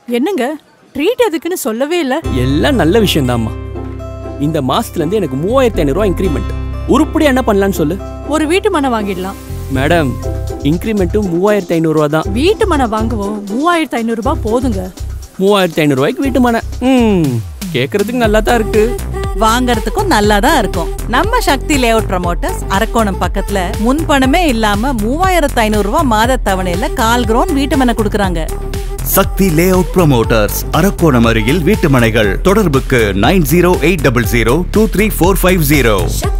என்னங்க ட்ரீட் எதுக்குன்னு சொல்லவே இல்ல? எல்லாம் நல்ல விஷயம் தான்மா. இந்த மாசத்துல இருந்து எனக்கு 3500 ரூபாய் இன்கிரிமெண்ட். உருப்படியா என்ன பண்ணலாம்னு சொல்லு. ஒரு வீட்டு மனை வாங்கிடலாம். மேடம், இன்கிரிமெண்ட்டும் 3500 ரூபாய் தான். வீட்டு மனை வாங்குவோம். 3500 ரூபாய் போதுங்க. 3500 ரூபாய்க்கு வீட்டு மனை. கேக்குறதுக்கு நல்லா தான் இருக்கு, வாங்கறதுக்கும் நல்லா தான் இருக்கும். நம்ம சக்தி லேஅவுட் ப்ரமோட்டர்ஸ் அரக்கோணம் பக்கத்துல முன்பணமே இல்லாம 3500 ரூபாய் மாத தவணையில கால் கிரவுண்ட் வீட்டு மனை கொடுக்கறாங்க. சக்தி லேஅவுட் ப்ரமோட்டர்ஸ் அரக்கோணம் அருகில் வீட்டு மனைகள். தொடர்புக்கு 9080023450.